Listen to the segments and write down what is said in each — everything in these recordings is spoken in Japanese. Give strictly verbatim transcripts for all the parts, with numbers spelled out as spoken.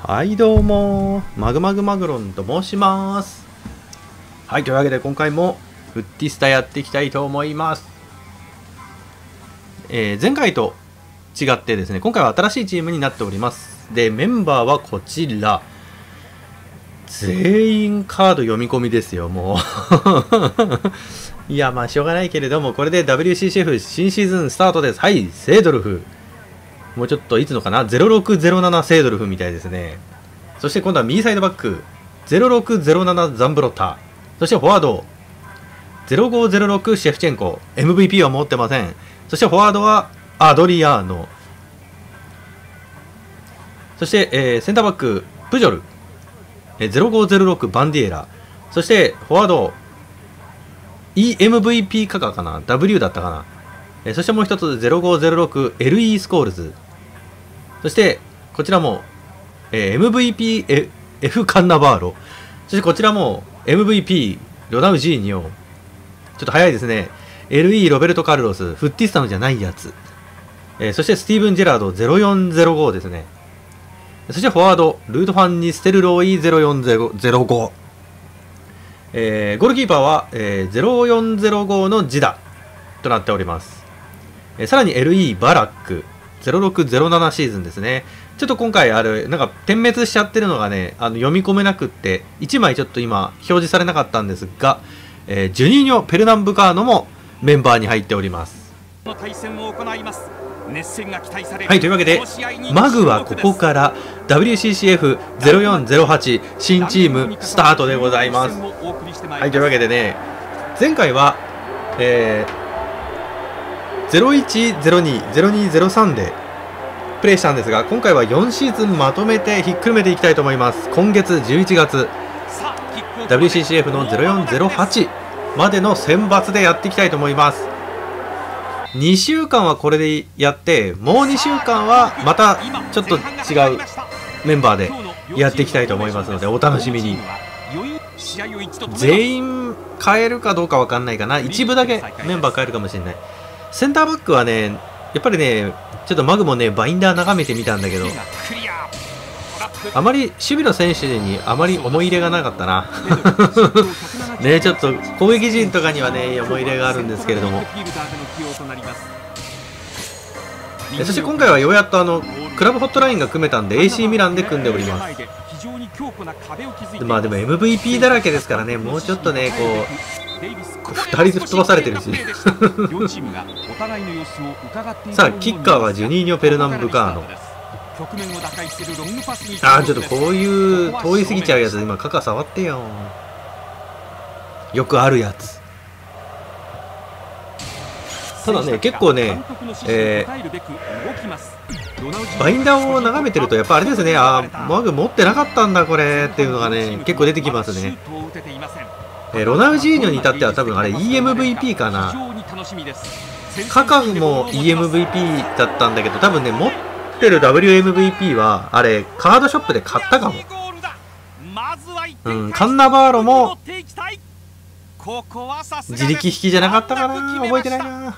はいどうもマグマグマグロンと申します。はい、というわけで今回もフッティスタやっていきたいと思います。えー、前回と違ってですね、今回は新しいチームになっております。でメンバーはこちら、全員カード読み込みですよ。もういやまあしょうがないけれども、これで ダブリューシーシーエフ 新シーズンスタートです。はい、セードルフ、もうちょっといつのかな、ゼロろくゼロななセードルフみたいですね。そして今度は右サイドバックゼロろくゼロななザンブロッタ、そしてフォワードゼロごゼロろくシェフチェンコ、 エムブイピー は持ってません。そしてフォワードはアドリアーノ、そして、えー、センターバックプジョル、えー、ゼロごゼロろくバンディエラ、そしてフォワード イーエムブイピー カカかな、 ダブリュー だったかな、えー、そしてもう一つゼロごゼロろくエルイー スコールズ、そしてこちらも、えー、エムブイピー F カンナバーロ、そしてこちらも エムブイピー ロナウジーニョ、ちょっと早いですね、 エルイー ロベルト・カルロス、フッティスタのじゃないやつ、えー、そしてスティーブン・ジェラードゼロよんゼロごですね。そしてフォワードルートファン・ニステルロイゼロよんゼロご、えー、ゴールキーパーは、えー、ゼロよんゼロごのジダとなっております。えー、さらに エルイー バラックゼロろくゼロななシーズンですね。ちょっと今回あるなんか点滅しちゃってるのがね、あの読み込めなくっていちまいちょっと今表示されなかったんですが、えー、ジュニーニョ・ペルナンブカーノもメンバーに入っております。はい、というわけでマグはここから ダブリューシーシーエフゼロよんゼロはち 新チームスタートでございます。はい、というわけでね、前回は、えー、ゼロいちゼロにゼロにゼロさんでプレイしたんですが、今回はよんシーズンまとめてひっくるめていきたいと思います。今月じゅういちがつ ダブリューシーシーエフ のゼロよんゼロはちまでの選抜でやっていきたいと思います。にしゅうかんはこれでやって、もうにしゅうかんはまたちょっと違うメンバーでやっていきたいと思いますので、お楽しみに。全員変えるかどうかわかんないかな、一部だけメンバー変えるかもしれない。センターバックはね、やっぱりね、ちょっとマグもねバインダー眺めてみたんだけど、あまり守備の選手にあまり思い入れがなかったなね、ちょっと攻撃陣とかにはね思い入れがあるんですけれども、そして今回はようやっとあのクラブホットラインが組めたんで エーシー ミランで組んでおります。まあでも エムブイピー だらけですからね、もうちょっとねこうふたり吹っ飛ばされてるしさあキッカーはジュニーニョ・ペルナンブカーノ。あーちょっとこういう通り過ぎちゃうやつ今カカ触ってよ、よくあるやつ。ただね結構ね、えー、バインダーを眺めてるとやっぱあれですね、あーマグ持ってなかったんだこれっていうのがね結構出てきますね。えー、ロナウジーニョに至っては多分あれ イーエムブイピー かな、カカフも イーエムブイピー だったんだけど、多分ね持ってる ダブリューエムブイピー はあれカードショップで買ったかも。うん、カンナバーロも自力引きじゃなかったかな、覚えてないな。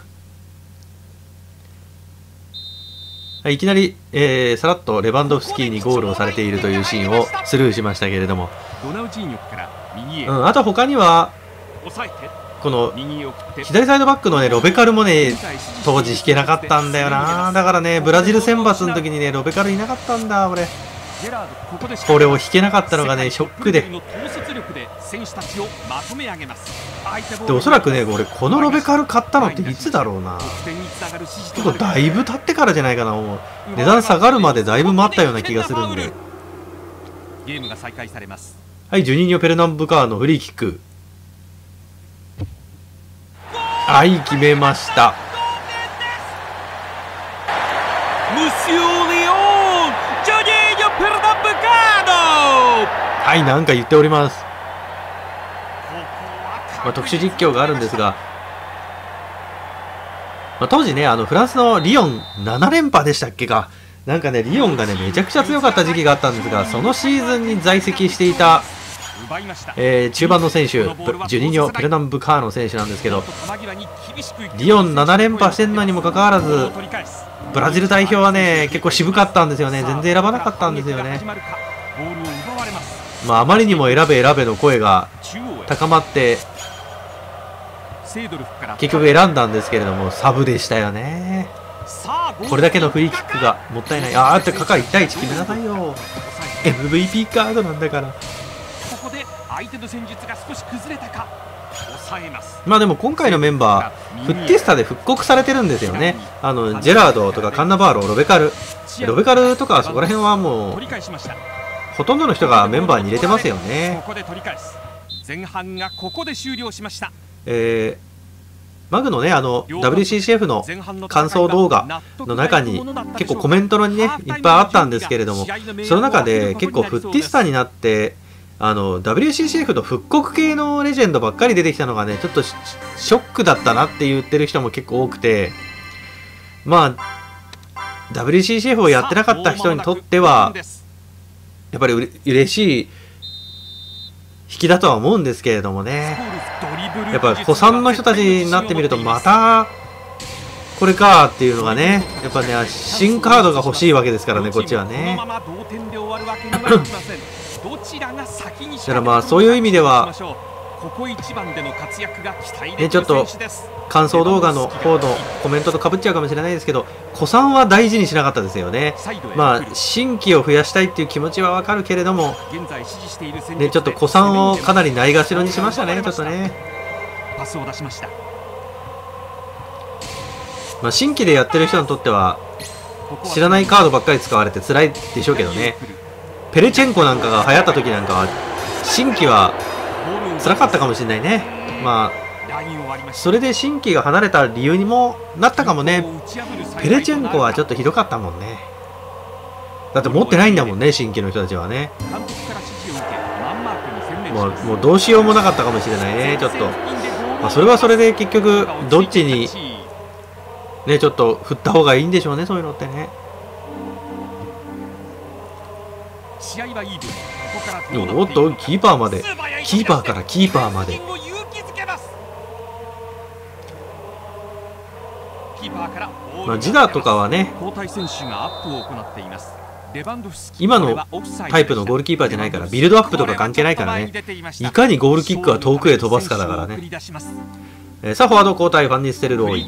いきなり、えー、さらっとレバンドフスキーにゴールをされているというシーンをスルーしましたけれども、うん、あと他にはこの左サイドバックのねロベカルもね当時引けなかったんだよな。だからねブラジル選抜の時にねロベカルいなかったんだ俺。これを引けなかったのがねショックで、でおそらくね俺このロベカル買ったのっていつだろうな、ちょっとだいぶ経ってからじゃないかな。もう値段下がるまでだいぶ待ったような気がするんで。はい、ジュニーニョ・ペルナンブカーのフリーキック、はい、決めました。はい、なんか言っております。まあ、特殊実況があるんですが、まあ、当時ねあのフランスのリヨンななれんぱでしたっけか、なんかねリヨンがねめちゃくちゃ強かった時期があったんですが、そのシーズンに在籍していたえー、中盤の選手ジュニーニョ・ペルナンブカーノ選手なんですけど、リヨンななれんぱしてんのにもかかわらずブラジル代表はね結構渋かったんですよね。全然選ばなかったんですよね。 まあ、あまりにも選べ選べの声が高まって結局選んだんですけれども、サブでしたよね。これだけのフリーキックがもったいない。あーってカカいちたいいち決めなさいよ。 エムブイピー カードなんだから。ここで相手の戦術が少し崩れたか。まあでも今回のメンバーフッティスタで復刻されてるんですよね。あのジェラードとかカンナバーロ、ロベカルロベカルとかそこら辺はもうほとんどの人がメンバーに入れてますよね。 前半がここで終了しました。 えー、マグのね、あの ダブリューシーシーエフ の感想動画の中に結構コメント欄にねいっぱいあったんですけれども、その中で結構フッティスタになってあの ダブリューシーシーエフ の復刻系のレジェンドばっかり出てきたのがね、ちょっとショックだったなって言ってる人も結構多くて、まあ ダブリューシーシーエフ をやってなかった人にとってはやっぱりうれ嬉しい引きだとは思うんですけれどもね。やっぱ古参の人たちになってみるとまたこれかっていうのがね、やっぱね新カードが欲しいわけですからね、こっちはね。だからまあそういう意味ではね、ちょっと感想動画の方のコメントとかぶっちゃうかもしれないですけど、古参は大事にしなかったですよね。まあ新規を増やしたいっていう気持ちはわかるけれども、ね、ちょっと古参をかなりないがしろにしましたね、ちょっとね。まあ新規でやってる人にとっては知らないカードばっかり使われて辛いでしょうけどね。ペレチェンコなんかが流行った時なんかは新規は辛かったかもしれないね。まあそれで新規が離れた理由にもなったかもね。ペレチェンコはちょっとひどかったもんね。だって持ってないんだもんね、新規の人たちはね。もう、もうどうしようもなかったかもしれないね、ちょっと。まあ、それはそれで結局どっちにねちょっと振った方がいいんでしょうね、そういうのってね。おっとキーパーまで、キーパーからキーパーまで。まあ、ジダとかはね今のタイプのゴールキーパーじゃないからビルドアップとか関係ないからね、いかにゴールキックは遠くへ飛ばすかだからね。えー、さあフォワード交代、ファンニステルローイ。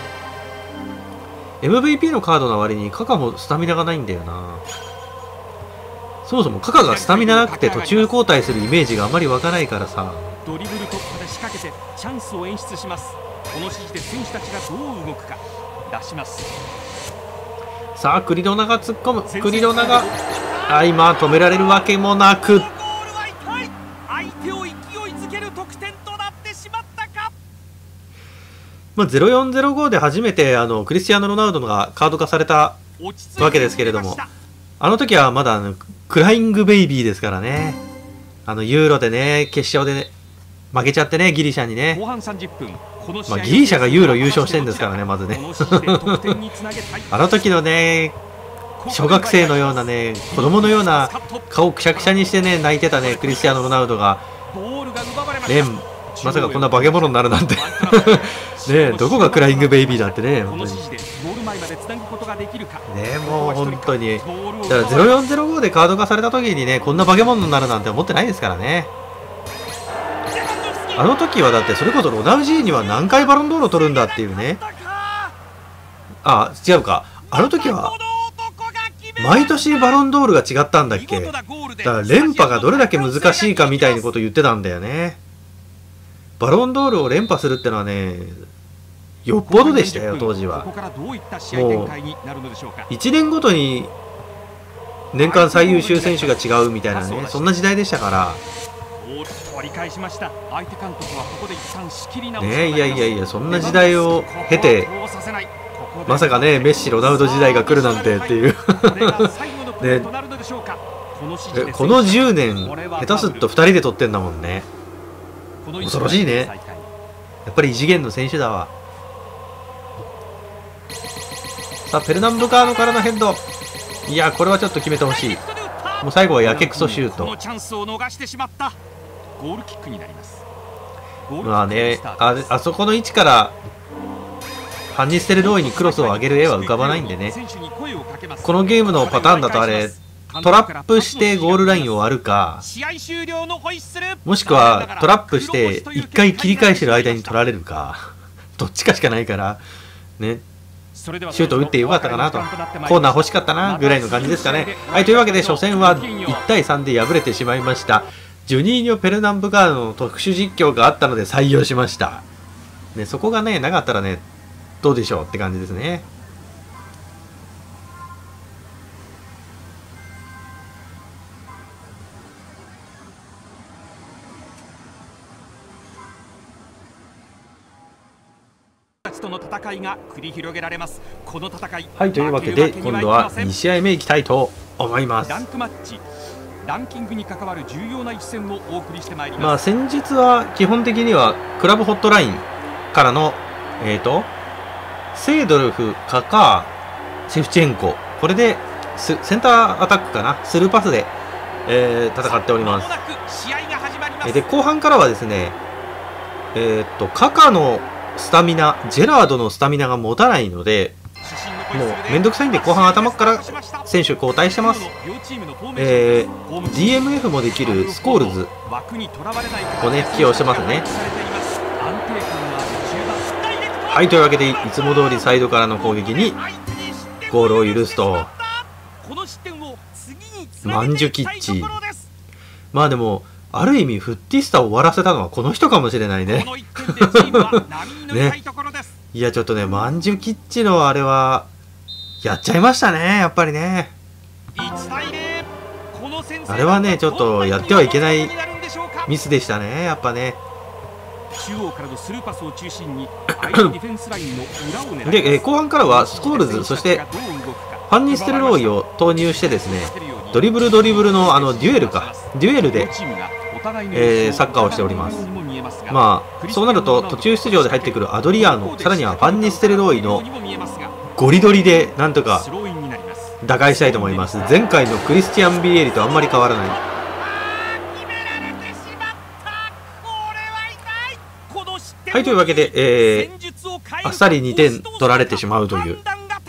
エムブイピー のカードの割にカカもスタミナがないんだよな。そもそもカカがスタミナなくて途中交代するイメージがあまり湧かないからさ。ドリブル突破で仕掛けてチャンスを演出します。この指示で選手たちがどう動くか。出します。さあクリロナが突っ込む。クリロナがあ今止められるわけもなく、相手を勢いづける得点となってしまったか。まあ、ゼロよんゼロごで初めてあのクリスティアーノ・ロナウドがカード化されたわけですけれども、あの時はまだあのクライングベイビーですからね。あのユーロでね決勝で、ね、負けちゃってねギリシャにね。まあ、ギリシャがユーロ優勝してるんですからね、まずねあの時のね小学生のようなね子供のような顔をくしゃくしゃにしてね泣いてたねクリスティアーノ・ロナウドがね、まさかこんな化け物になるなんてね、どこがクライングベイビーだってね、本当にね、もう本当にだからゼロよんゼロごでカード化された時にねこんな化け物になるなんて思ってないですからね。あの時はだってそれこそロナウジーニは何回バロンドールを取るんだっていうね。あ違うか、あの時は毎年バロンドールが違ったんだっけ。だから連覇がどれだけ難しいかみたいなこと言ってたんだよね。バロンドールを連覇するってのはねよっぽどでしたよ当時は。もういちねんごとに年間最優秀選手が違うみたいなね、そんな時代でしたからね。いやいやいや、そんな時代を経てまさかねメッシロナウド時代が来るなんてっていうね、このじゅうねん下手すっとふたりで取ってんだもんね。恐ろしいね。やっぱり異次元の選手だわ。さあペルナンブカーノからのヘッド、いやこれはちょっと決めてほしい。もう最後はやけくそシュート。まあね あ, あそこの位置からファンニステルローイにクロスを上げる絵は浮かばないんでね。このゲームのパターンだとあれトラップしてゴールラインを割るか、もしくはトラップしていっかい切り返してる間に取られるか、どっちかしかないからね、シュート打ってよかったかなと、コーナー欲しかったなぐらいの感じですかね。はい、というわけで初戦はいちたいさんで敗れてしまいました。ジュニーニョ・ペルナンブカーノの特殊実況があったので採用しました、ね、そこがねなかったらねどうでしょうって感じですね。 との戦いが繰り広げられます。この戦い、 はい、というわけで今度はに試合目いきたいと思います。 ランクマッチ、ランキングに関わる重要な一戦をお送りしてまいります。 まあ先日は基本的にはクラブホットラインからのえーとセードルフ、カカー、シェフチェンコ、これでセンターアタックかな、スルーパスで、えー、戦っております。で後半からはですね、えーとカカのスタミナ、ジェラードのスタミナが持たないので、もうめんどくさいんで後半頭から選手交代してます。えー、ディーエムエフ もできるスコールズをね起用してますね。はい、というわけでいつも通りサイドからの攻撃にゴールを許すと、マンジュキッチ、まあでもある意味フッティスタを終わらせたのはこの人かもしれないね。ね、いやちょっとねマンジュキッチのあれはやっちゃいましたね、やっぱりね。あれはねちょっとやってはいけないミスでしたね、やっぱね。中央からのスルーパスを中心に相手ディフェンスラインの裏を狙いで、えー、後半からはスコールズ、そしてファンニステルローイを投入してですね、ドリブルドリブルのあのデュエルかデュエルで、えー、サッカーをしております。まあそうなると途中出場で入ってくるアドリアーノ、さらにはファンニステルローイのゴリゴリでなんとか打開したいと思います。前回のクリスティアン・ビエリとあんまり変わらない。はい、というわけで、えー、あっさりにてん取られてしまうという、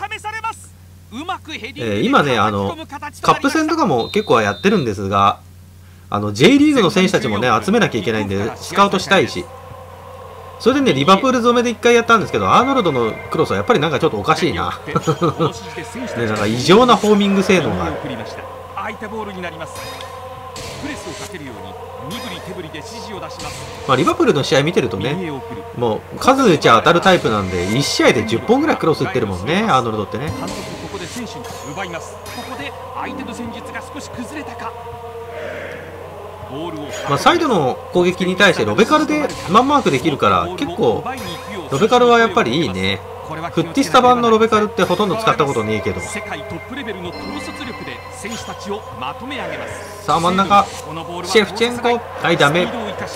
えー、今ねあのカップ戦とかも結構はやってるんですが、あの J リーグの選手たちもね集めなきゃいけないんでスカウトしたいし、それでねリバプール染めでいっかいやったんですけど、アーノルドのクロスはやっぱりなんかちょっとおかしいなね、なんか異常なホーミング性能がある。まあリバプールの試合見てるとね、もう数打ちゃ当たるタイプなんでいち試合でじゅっぽんぐらいクロス打ってるもんね、アーノルドってね。まあサイドの攻撃に対してロベカルでマンマークできるから結構ロベカルはやっぱりいいね。フッティスタ版のロベカルってほとんど使ったことねえけど。さあ真ん中シェフチェンコ、はい、ダメ。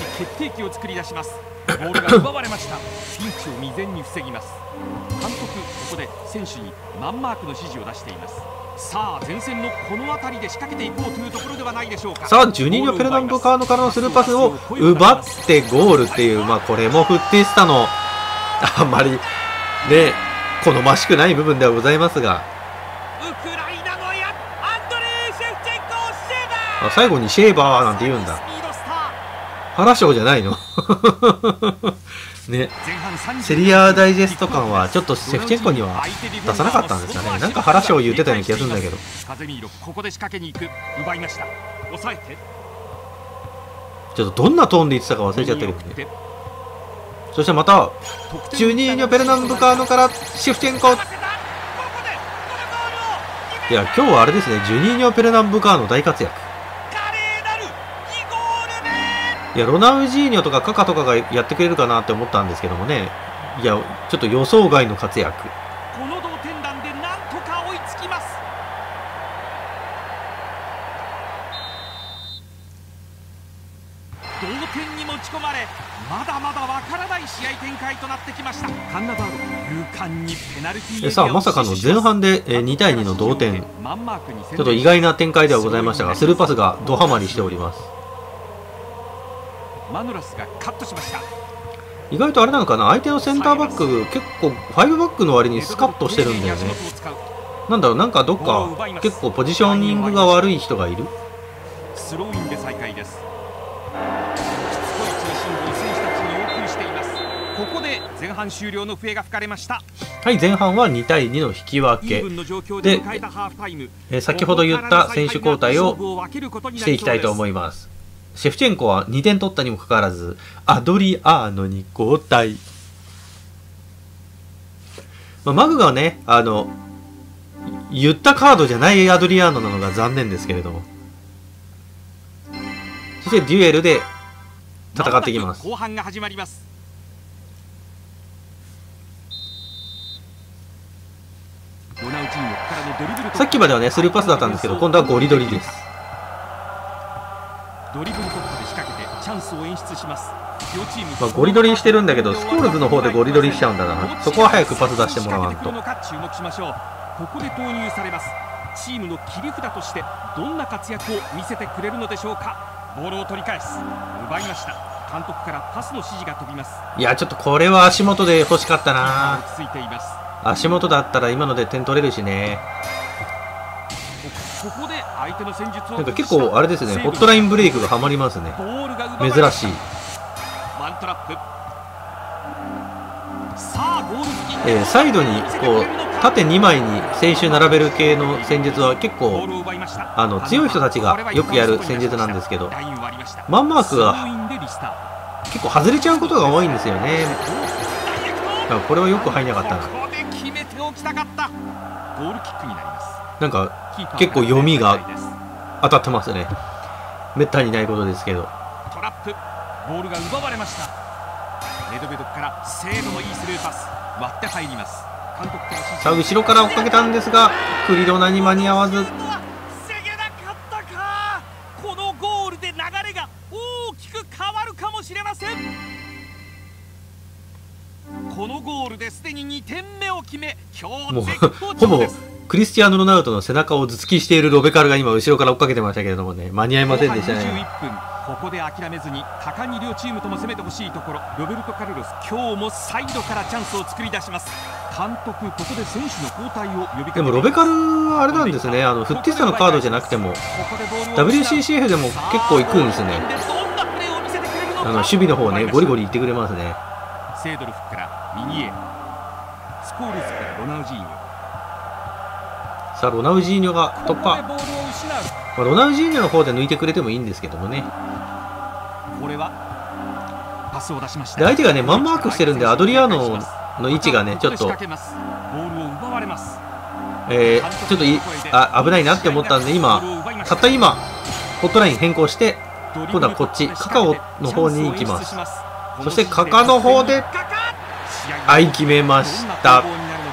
さあ前線のこの辺りで仕掛けていこうというところではないでしょうか。さあジュニーニョ・ペルナンブカーノからのスルーパスを奪ってゴールっていう、まあこれもフッティスタのあんまりね好ましくない部分ではございますが、あ最後にシェーバーなんて言うんだ。原賞じゃないのね、セリアダイジェスト感はちょっとシェフチェンコには出さなかったんですかね。なんか原賞言ってたような気がするんだけど、ちょっとどんなトーンで言ってたか忘れちゃってるんで。そしてまたジュニーニョ・ペルナンブカーノからシェフチェンコ。いや今日はあれですね、ジュニーニョ・ペルナンブカーノ大活躍。いやロナウジーニョとかカカとかがやってくれるかなって思ったんですけどもね、いやちょっと予想外の活躍。この同点弾でなんとか追いつきます。同点に持ち込まれまだまだわからない試合展開となってきました。カンナバーロ勇敢にペナルティー。さあまさかの前半でに対にの同点、ちょっと意外な展開ではございましたが、スルーパスがドハマりしております。マヌラスがカットしました。意外とあれなのかな、相手のセンターバック結構ファイブバックの割にスカッとしてるんだよね。 なんだろう、なんかどっか結構ポジショニングが悪い人がいる。 スローインで再開です。しつこい中心部を選手たちに要求しています。ここで前半終了の笛が吹かれました。 はい、前半はにたいにの引き分けで、え先ほど言った選手交代をしていきたいと思います。シェフチェンコはにてん取ったにもかかわらずアドリアーノに交代。まあ、マグがね、あの言ったカードじゃないアドリアーノなのが残念ですけれども、そしてデュエルで戦っていきます。 後半が始まります。 さっきまではねスルーパスだったんですけど、今度はゴリドリです。 ドリブル突破で仕掛けてチャンスを演出します。両チーム、 まあ、ゴリドリしてるんだけど、スコールズの方でゴリドリしちゃうんだな。そこは早くパス出してもらわんと。 注目しましょう。ここで投入されます。チームの切り札としてどんな活躍を見せてくれるのでしょうか。ボールを取り返す、奪いました。監督からパスの指示が飛びます。 いや、ちょっとこれは足元で欲しかったな。 落ち着いています。 足元だったら今ので点取れるしね。 ここで相手の戦術をなんか結構あれですね、ホットラインブレイクがはまりますね。珍しい。 ワントラップ。さあゴール付近、 えー、サイドにこう縦にまいに選手並べる系の戦術は結構あの強い人たちがよくやる戦術なんですけど、マンマークが結構外れちゃうことが多いんですよね。だからこれはよく入んなかったな。なんか結構読みが当たってますね。めったにないことですけど。 トラップ、ボールが奪われました。メドベドから精度のいいスルーパス、割って入ります。監督からさあ後ろから追っかけたんですが、クリロナに間に合わず。 防げなかったか。このゴールで流れが大きく変わるかもしれません。このゴールですでににてんめを決め、今日もうほぼクリスティアーノ・ロナウドの背中を頭突きしているロベカルが今後ろから追っかけてましたけれどもね、間に合いませんでしたね。 じゅういっぷん、ここで諦めずに果敢に両チームとも攻めてほしいところ。ロベルト・カルロス、今日もサイドからチャンスを作り出します。監督、ここで選手の交代を呼びかけています。でもロベカルはあれなんですね、あのフッティスタのカードじゃなくても ダブリューシーシーエフ でも結構行くんですね。あの守備の方ね、ゴリゴリ行ってくれますね。 セードルフから右へ、スコールズからロナウジーニョ。 さあロナウジーニョが突破。まあ、ロナウジーニョの方で抜いてくれてもいいんですけどもね。 これはパスを出しました。 で相手がねマンマークしてるんで、アドリアーノの位置がねちょっとボールを奪われます。 えー、ちょっといあ危ないなって思ったんで、今たった今ホットライン変更して今度はこっちカカオの方に行きます。そしてカカの方ではい決めました。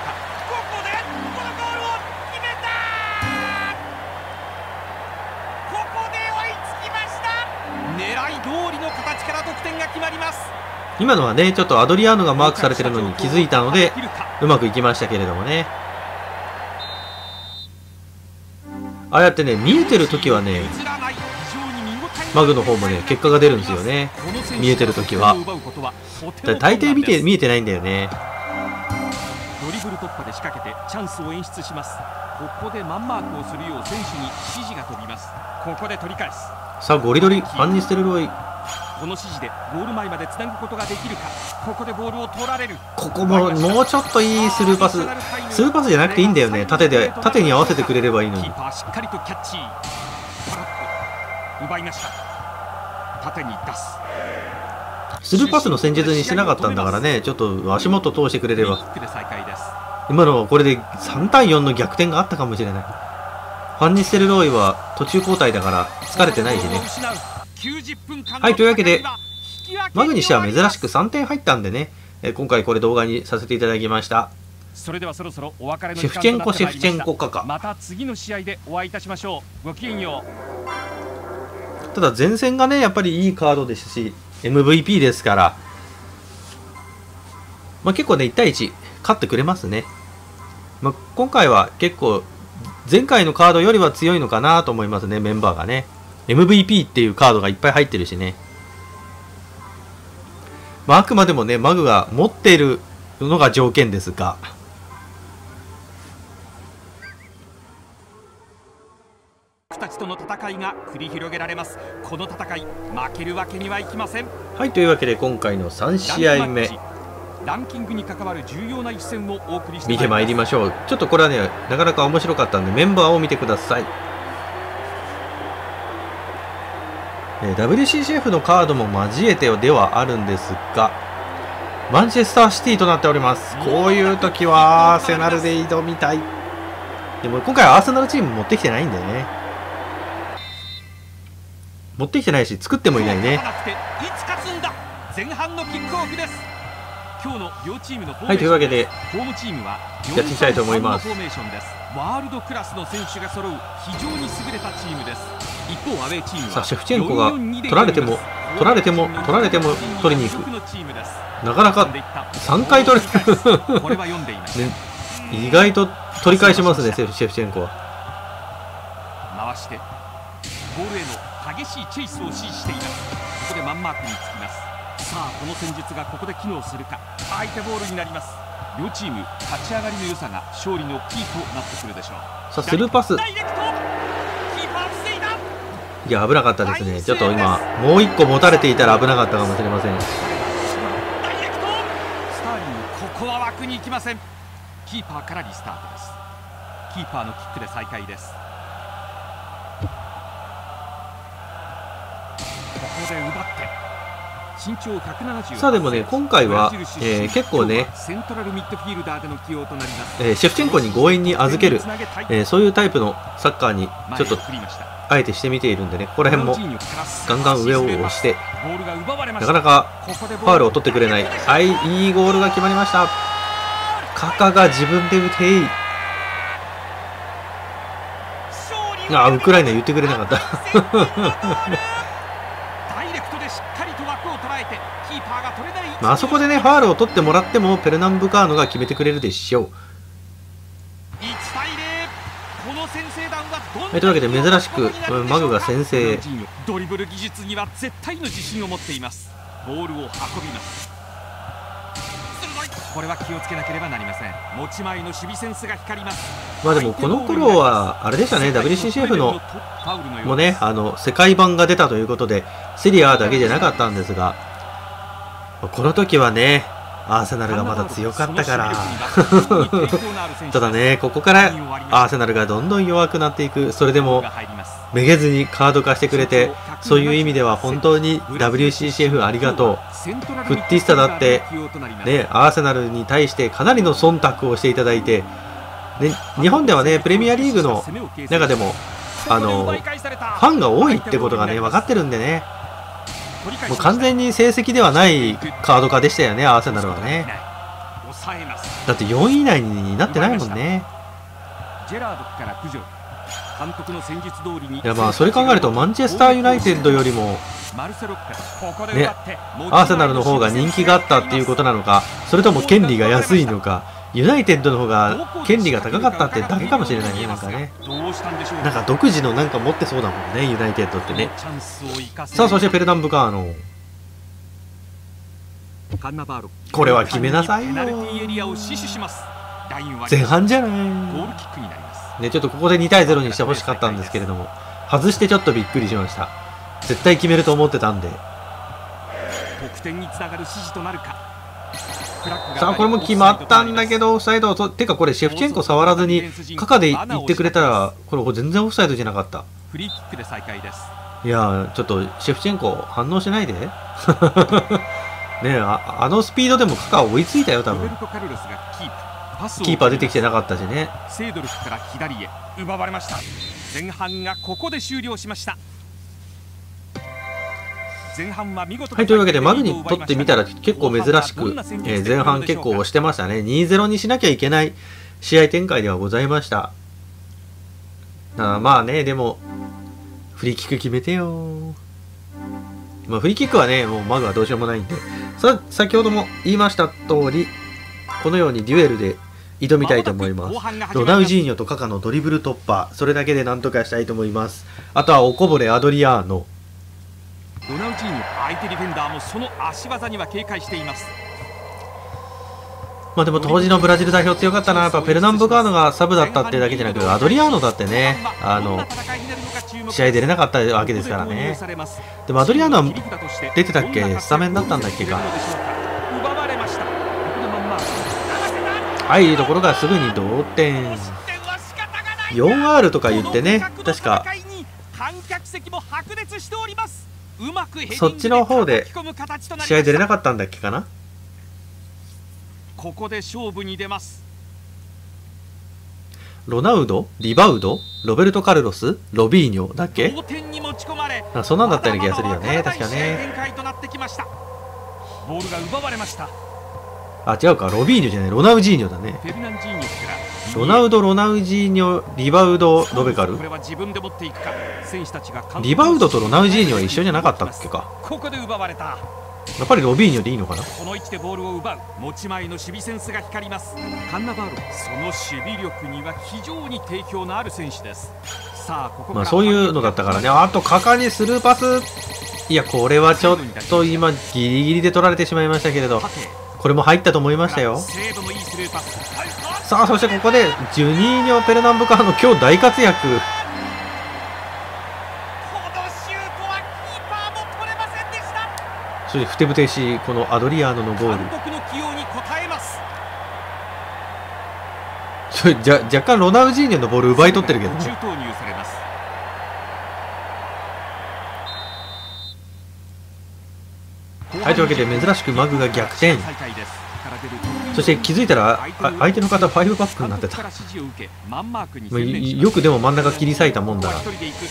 今のはねちょっとアドリアーノがマークされてるのに気づいたのでうまくいきましたけれどもね。ああやってね見えてる時はねマグの方もね結果が出るんですよね。見えてる時は大抵見て見えてないんだよね。 ドリブル突破で仕掛けてチャンスを演出します。ここでマンマークをするよう選手に指示が飛びます。ここで取り返す。 さあゴリドリ、ファンニステルロイ、 この指示でゴール前までつなぐことができるか。ここでボールを取られる。 ここももうちょっといいスルーパス、スルーパスじゃなくていいんだよね。縦で縦に合わせてくれればいいのに。 キーパーしっかりとキャッチ。トラップ奪いました。縦に出す。 スルーパスの戦術にしてなかったんだからね、ちょっと足元通してくれれば。今のはこれでさんたいよんの逆転があったかもしれない。ファンニステルロイは途中交代だから疲れてないしね。はい、というわけでマグにしては珍しくさんてん入ったんでね、え今回これ動画にさせていただきました。 それではそろそろお別れのシェフチェンコシェフチェンコカカ、 また次の試合でお会いいたしましょう。ごきげんよう。ただ前線がねやっぱりいいカードですし エムブイピー ですから、まあ、結構ねいちたいいち勝ってくれますね。まあ、今回は結構前回のカードよりは強いのかなと思いますね。メンバーがね エムブイピー っていうカードがいっぱい入ってるしね。まあ、あくまでもねマグが持っているのが条件ですが、 僕たちとの戦いが繰り広げられます。この戦い負けるわけにはいきません。 はい、というわけで今回のさん試合目ランキングに関わる重要な一戦をお送りして見てまいりましょう。ちょっとこれはねなかなか面白かったんでメンバーを見てください。えー、ダブリューシーシーエフ のカードも交えてではあるんですがマンチェスターシティとなっております。こういう時はアーセナルで挑みたい。でも今回はアーセナルチーム持ってきてないんだよね。持ってきてないし作ってもいないね。 前半のキックオフです。今日の両チームのはい、というわけでホームチームはやっていきたいと思います。 フォーメーションです。ワールドクラスの選手が揃う非常に優れたチームです。一方アウェーチームはさあシェフチェンコが取られても取られても取られても取りに行く。なかなかさんかい取れこれは読んでいます、 ね、意外と取り返しますねシェフチェンコは。 回してボールへの激しいチェイスを指示しています。ここでマンマークにつきます。さあこの戦術がここで機能するか。相手ボールになります。両チーム立ち上がりの良さが勝利のキーとなってくるでしょう。 さあスルーパス、いや危なかったですね。ちょっと今もういっこ持たれていたら危なかったかもしれません。 スターリングここは枠に行きません。キーパーからリスタートです。キーパーのキックで再開です。ここで奪って身長ひゃくななじゅう。 さあでもね今回は、えー、結構ね、 セントラルミッドフィールダーでの起用となります。 えー、シェフチェンコに強引に預ける、えー、そういうタイプのサッカーにちょっとあえてしてみているんでね、ここら辺もガンガン上を押してなかなかファウルを取ってくれない。はい、いいゴールが決まりました。カカが自分で打てい。あウクライナ言ってくれなかったまあ、あそこでねファウルを取ってもらってもペルナンブカーノが決めてくれるでしょう。はい、というわけで珍しくマグが先制。 ドリブル技術には絶対の自信を持っています。ボールを運びます。これは気をつけなければなりません。持ち前の守備センスが光ります。 まあでもこの頃はあれでしたね、 ダブリューシーシーエフ のもねあの世界版が出たということでセリアだけじゃなかったんですが、この時はねアーセナルがまだ強かったからただねここからアーセナルがどんどん弱くなっていく。それでもめげずにカード化してくれて、そういう意味では本当に ダブリューシーシーエフ ありがとう。フッティスタだってねアーセナルに対してかなりの忖度をしていただいて、ね、日本ではねプレミアリーグの中でもあのファンが多いってことがね分かってるんでね、もう完全に成績ではないカード化でしたよねアーセナルはね。だってよんい以内になってないもんね。いやまあそれ考えるとマンチェスターユナイテッドよりもねアーセナルの方が人気があったっていうことなのか、それとも権利が安いのか、ユナイテッドの方が権利が高かったってだけかもしれないね。なんかねなんか独自のなんか持ってそうだもんねユナイテッドってね。さあそしてペルナンブカーノ、これは決めなさいよ。前半じゃないね。ちょっとここでにたいゼロにしてほしかったんですけれども外してちょっとびっくりしました。絶対決めると思ってたんで。 得点につながる指示となるか。 さあこれも決まったんだけどオフサイドと。てかこれシェフチェンコ触らずにカカで言ってくれたらこれ全然オフサイドじゃなかった。 フリーキックで再開です。 いやちょっとシェフチェンコ反応しないでねえ あ, あのスピードでもカカ追いついたよ多分。キーパー出てきてなかったしね。 セードルフから左へ奪われました。前半がここで終了しました。前半は見事はい、というわけでマグにとってみたら結構珍しく、えー、前半結構押してましたね。にたいゼロにしなきゃいけない試合展開ではございました。あまあねでもフリーキック決めてよ。まあ、フリーキックはねもうマグはどうしようもないんで、さ先ほども言いました通りこのようにデュエルで挑みたいと思います。ロナウジーニョとカカのドリブル突破、それだけでなんとかしたいと思います。あとはおこぼれアドリアーノ。 ロナウジーニョ相手ディフェンダーもその足技には警戒しています。 まあでも当時のブラジル代表強かったな。やっぱペルナンブガーノがサブだったっていうだけじゃなく、アドリアーノだってね、あの試合出れなかったわけですからね。でもアドリアーノは出てたっけ、スタメンだったんだっけか。はい、いうところがすぐに同点。よんアール とか言ってね、確かそっちの方で試合出れなかったんだっけかな。 ここで勝負に出ます。 ロナウド、リバウド、ロベルト・カルロス、ロビーニョだっけ。あ、そんなんだったような気がするよね、確かね。 ボールが奪われました。 あ、違うか、ロビーニョじゃない、ロナウジーニョだね。ロナウド、ロナウジーニョ、リバウド、ロベカル。リバウドとロナウジーニョは一緒じゃなかったっけか。 ここで奪われた。 やっぱりロビーニョでいいのかな。 この位置でボールを奪う持ち前の守備センスが光ります。カンナバーロ、その守備力には非常に定評のある選手です。さあここまあそういうのだったからね。あとカカにスルーパス。いや、これはちょっと今ギリギリで取られてしまいましたけれど、これも入ったと思いましたよ。さあそしてここでジュニーニョ・ペルナンブカーノ今日大活躍。そしてふてぶてしいこのアドリアーノのゴール。それじゃ若干ロナウジーニョのボール奪い取ってるけどね。はい、というわけで珍しくマグが逆転。そして気づいたら相手の方ファイブバックになってた。よくでも真ん中切り裂いたもんだな。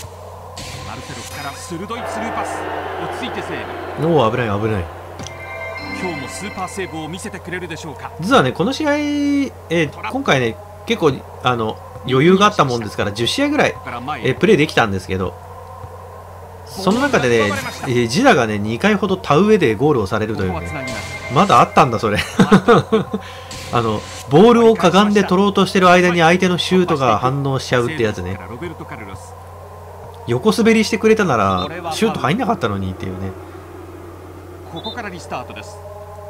おお、危ない危ない。 今日もスーパーセーブを見せてくれるでしょうか。 実はねこの試合、えー、今回ね結構あの余裕があったもんですからじゅっしあいぐらい、えー、プレーできたんですけど、その中でね、えー、ジダがねにかいほど田植えでゴールをされるというね、まだあったんだそれあのボールをかがんで取ろうとしてる間に相手のシュートが反応しちゃうってやつね。横滑りしてくれたならシュート入んなかったのにっていうね。 ここからリスタートです。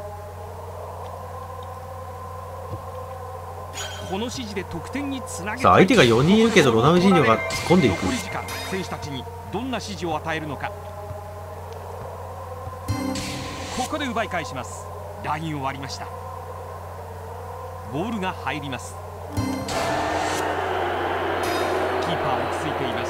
この指示で得点につなげ。 さあ相手がよにんいるけどロナウジーニョが突っ込んでいく。 選手たちにどんな指示を与えるのか。ここで奪い返します。ラインを割りました。ボールが入ります。キーパー落ち着いています。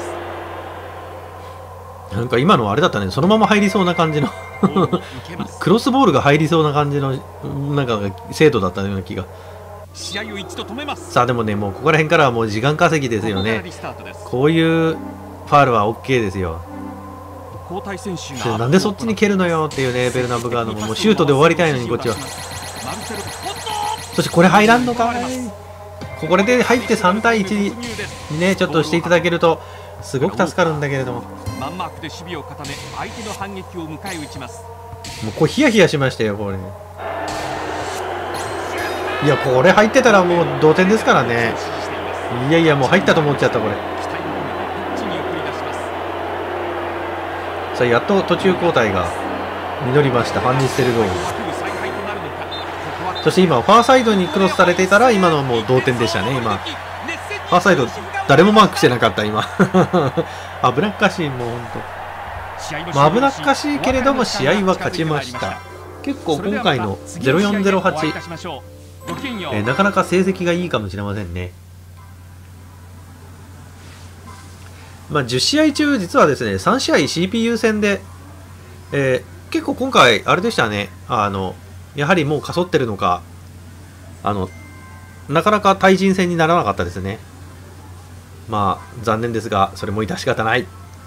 なんか今のはあれだったね、そのまま入りそうな感じのクロスボールが入りそうな感じのなんか精度だったような気が。 試合を一度止めます。 さあでもね、もうここら辺からはもう時間稼ぎですよね。こういうファールは オーケー ですよ。なんでそっちに蹴るのよっていうね、ベルナブガーノももうシュートで終わりたいのにこっちは。そしてこれ入らんのかい。これで入ってさんたいいちにねちょっとしていただけるとすごく助かるんだけれども。 マンマークで守備を固め相手の反撃を迎え撃ちます。 もうこれヒヤヒヤしましたよこれ。いやこれ入ってたらもう同点ですからね。いやいやもう入ったと思っちゃったこれ。さあやっと途中交代が実りました。ファンニステルロール。そして今ファーサイドにクロスされていたら今のはもう同点でしたね。今ファーサイド誰もマークしてなかった今危なっかしいもうほんと、まあ、危なっかしいけれども試合は勝ちました。結構今回のゼロよんゼロはち、えー、なかなか成績がいいかもしれませんね。まあ、じゅっしあい中実はですねさんしあい シーピーユー 戦で、えー、結構今回あれでしたね。あのやはりもうかそってるのかあのなかなか対人戦にならなかったですね。まあ残念ですがそれも致し方ない。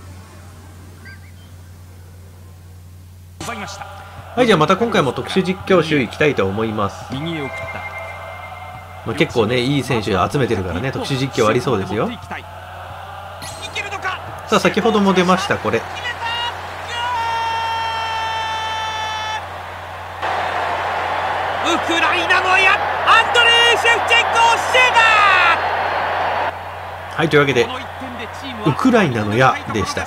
はい、じゃあまた今回も特殊実況集行きたいと思います。まあ、結構ねいい選手集めてるからね特殊実況ありそうですよ。さあ先ほども出ましたこれ。ウクライナのやアンドレイ・シェフチェンコシェガー。 はい、というわけでウクライナの矢でした。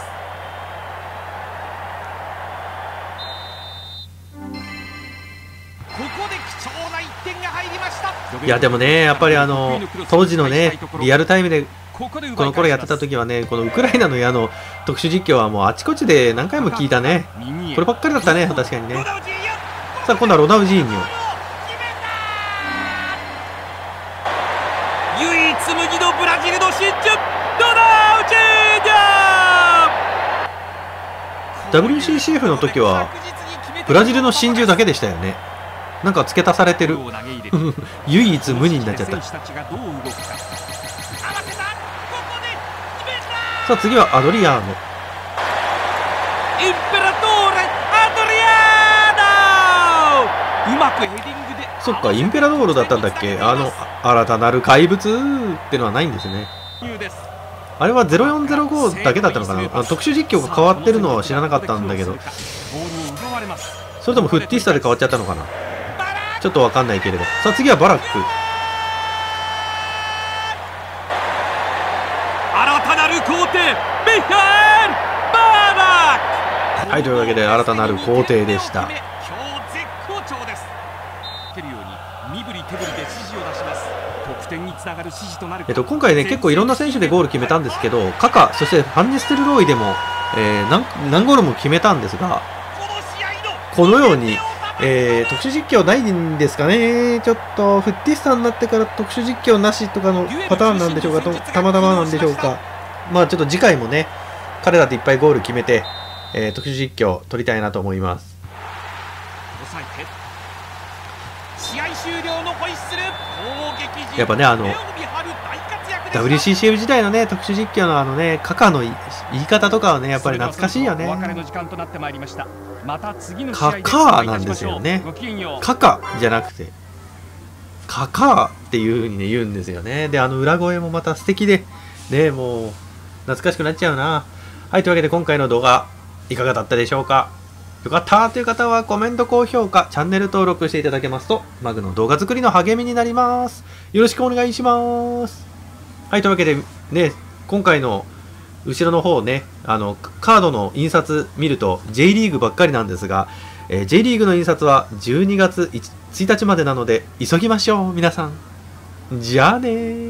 ここで貴重ないってんが入りました。 いやでもね、やっぱりあの当時のねリアルタイムでこの頃やってた時はね、このウクライナの矢の特殊実況はもうあちこちで何回も聞いたね。こればっかりだったね、確かにね。さあ今度はロナウジーニョ。 唯一無二のブラジルの真珠、ロナウジーニョ。 ダブリューシーシーエフ の時はブラジルの真珠だけでしたよね。なんか付け足されてる唯一無二になっちゃった。さあ次はアドリアーノ。 インペラトーレアドリアーノ、うまくヘディングで。 そっか、インペラドールだったんだっけ。あの新たなる怪物ってのはないんですね。あれはゼロよんゼロごだけだったのかな。あの特殊実況が変わってるのは知らなかったんだけど、それともフッティスタで変わっちゃったのかな、ちょっとわかんないけれど。さあ次はバラック。 新たなる皇帝ミハエル・バーラック。 はい、というわけで新たなる皇帝でした。 今日絶好調です。蹴るように身振り手振りで指示を出します。得点につながる指示となる。 えっと今回ね結構いろんな選手でゴール決めたんですけど、カカそしてファンニステルロイでも、えー、何, 何ゴールも決めたんですが、このようにえー、特殊実況ないんですかね。ちょっとフッティスタになってから特殊実況なしとかのパターンなんでしょうか、とたまたまなんでしょうか。まあちょっと次回もね彼らでいっぱいゴール決めて、えー、特殊実況取りたいなと思います。 試合終了のホイッスル。 やっぱねあの ダブリューシーシーエフ 時代のね特殊実況のあのねカカの言い方とかはねやっぱり懐かしいよね。カカーなんですよね。カカじゃなくてカカーっていう風にね言うんですよね。であの裏声もまた素敵でね、もう懐かしくなっちゃうな。はい、というわけで今回の動画いかがだったでしょうか。よかったという方はコメント、高評価、チャンネル登録していただけますとマグの動画作りの励みになります。よろしくお願いします。はい、というわけでね、今回の後ろの方ね、あのカードの印刷見ると J リーグばっかりなんですが、えー、J リーグの印刷はじゅうにがつついたちまでなので急ぎましょう皆さん。じゃあねー。